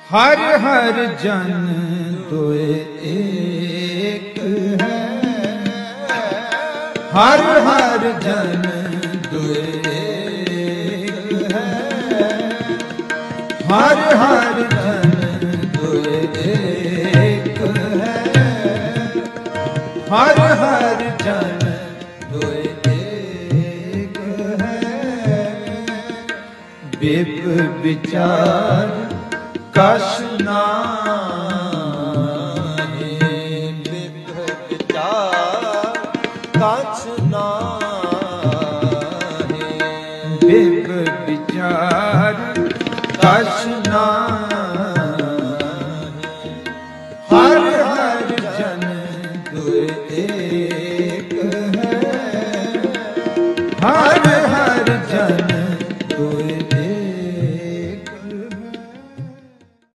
हर हर जन दुए एक है, हर हर जन दुए एक है, हर हर जन दुए एक है, हर हर जन दुए एक है। बिप विचार कछ नाम